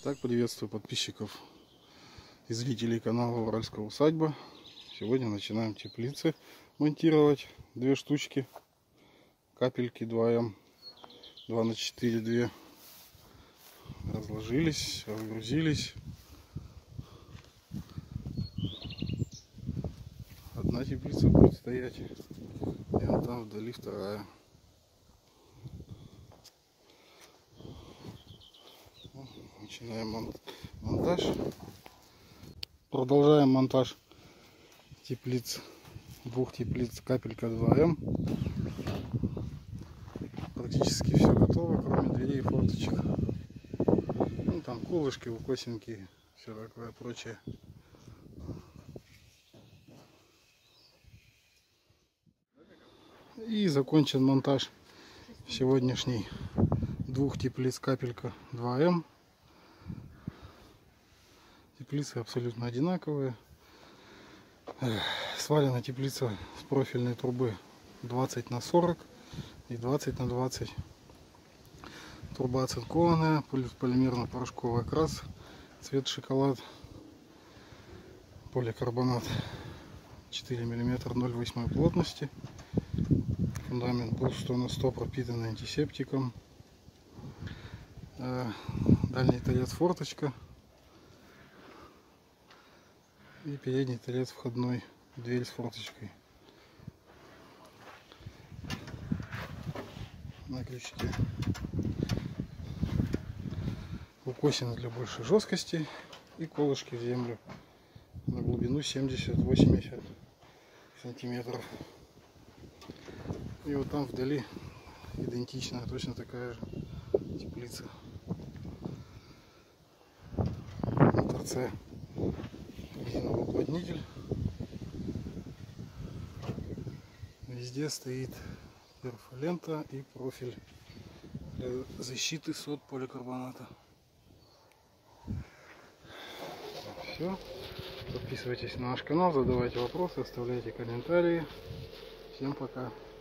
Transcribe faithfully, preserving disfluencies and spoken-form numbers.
Так, приветствую подписчиков и зрителей канала Уральская усадьба. Сегодня начинаем теплицы монтировать. Две штучки. Капельки два эм. два на четыре две. Разложились, разгрузились. Одна теплица будет стоять. И вот там вдали вторая. Начинаем монтаж. Продолжаем монтаж теплиц, двух теплиц капелька два эм. Практически все готово, кроме дверей и форточек. Ну, там колышки, укосинки, все такое прочее. И закончен монтаж сегодняшний двух теплиц капелька два эм. Теплицы абсолютно одинаковые. Свалена теплица с профильной трубы двадцать на сорок и двадцать на двадцать. Труба оцинкованная, полимерно-порошковый окрас, цвет шоколад, поликарбонат четыре миллиметра ноль восемь плотности. Фундамент был сто на сто пропитан антисептиком. Дальний торец форточка. И передний торец входной, дверь с форточкой на крючке. Укосины для большей жесткости и колышки в землю на глубину семьдесят-восемьдесят сантиметров. И вот там вдали идентичная, точно такая же теплица. На торце резиновый уплотнитель. Везде стоит перфолента и профиль для защиты от поликарбоната. Все. Подписывайтесь на наш канал, задавайте вопросы, оставляйте комментарии. Всем пока.